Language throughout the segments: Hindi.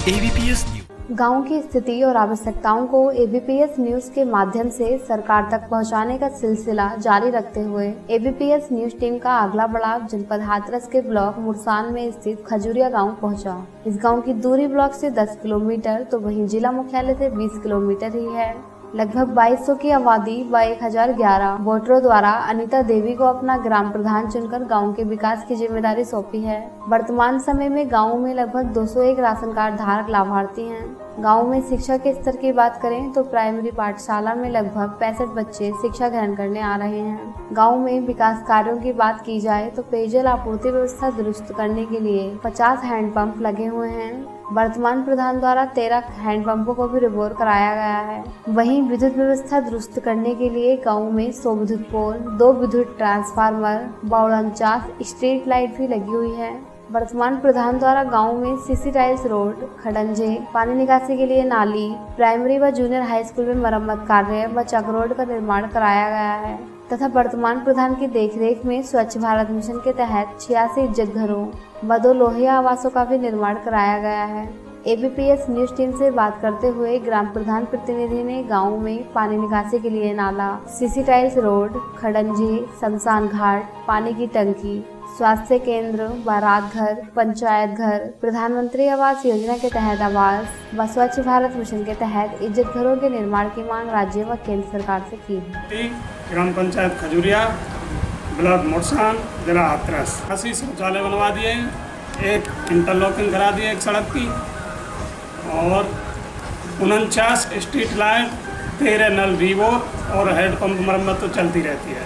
ABPS news. गांव की स्थिति और आवश्यकताओं को ABPS न्यूज के माध्यम से सरकार तक पहुंचाने का सिलसिला जारी रखते हुए ABPS न्यूज टीम का अगला बढ़ाव जनपद हाथरस के ब्लॉक मुरसान में स्थित खजूरिया गांव पहुंचा। इस गांव की दूरी ब्लॉक से 10 किलोमीटर तो वहीं जिला मुख्यालय से 20 किलोमीटर ही है। लगभग 2200 की आबादी व 1011 वोटरों द्वारा अनीता देवी को अपना ग्राम प्रधान चुनकर गांव के विकास की जिम्मेदारी सौंपी है। वर्तमान समय में गांव में लगभग 201 राशन कार्ड धारक लाभार्थी हैं। गांव में शिक्षा के स्तर की बात करें तो प्राइमरी पाठशाला में लगभग 65 बच्चे शिक्षा ग्रहण करने आ रहे हैं। गांव में विकास कार्यों की बात की जाए तो पेयजल आपूर्ति व्यवस्था दुरुस्त करने के लिए 50 हैंडपंप लगे हुए हैं। वर्तमान प्रधान द्वारा 13 हैंडपंपों को भी रिपोर्ट कराया गया है। वहीं विद्युत व्यवस्था दुरुस्त करने के लिए गांव में 100 विद्युत पोल, 2 विद्युत ट्रांसफार्मर व 49 स्ट्रीट लाइट भी लगी हुई है। वर्तमान प्रधान द्वारा गांव में सीसी टाइल्स रोड, खड़ंजे, पानी निकासी के लिए नाली, प्राइमरी व जूनियर हाई स्कूल में मरम्मत कार्य व चक रोड का निर्माण कराया गया है तथा वर्तमान प्रधान की देखरेख में स्वच्छ भारत मिशन के तहत 86 इज्जत घरों व 2 लोहिया आवासों का भी निर्माण कराया गया है। ABPS न्यूज टीम से बात करते हुए ग्राम प्रधान प्रतिनिधि ने गांव में पानी निकासी के लिए नाला, सीसी टाइल्स रोड, खड़ंजे, शमशान घाट, पानी की टंकी, स्वास्थ्य केंद्र, बारात घर, पंचायत घर, प्रधानमंत्री आवास योजना के तहत आवास व स्वच्छ भारत मिशन के तहत इज्जत घरों के निर्माण की मांग राज्य व केंद्र सरकार से की है। ग्राम पंचायत खजूरिया, ब्लॉक मुरसान, जिला हाथरस 80 शौचालय बनवा दिए, एक इंटरलॉकिंग करा दिए एक सड़क की और 49 स्ट्रीट लाइट, 13 नल रिवोर और हेडपंप मरम्मत तो चलती रहती है।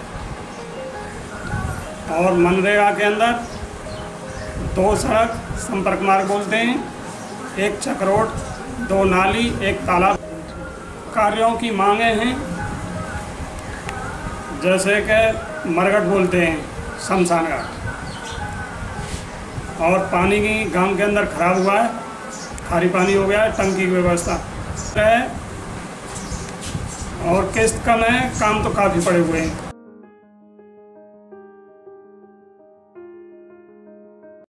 और मनरेगा के अंदर 2 सड़क संपर्क मार्ग बोलते हैं, 1 चक रोड, 2 नाली, 1 तालाब। कार्यों की मांगे हैं जैसे कि मरघट बोलते हैं, शमशान घाट, और पानी की गांव के अंदर खराब हुआ है, खारी पानी हो गया है, टंकी की व्यवस्था है और किस्त कम है, काम तो काफ़ी पड़े हुए हैं।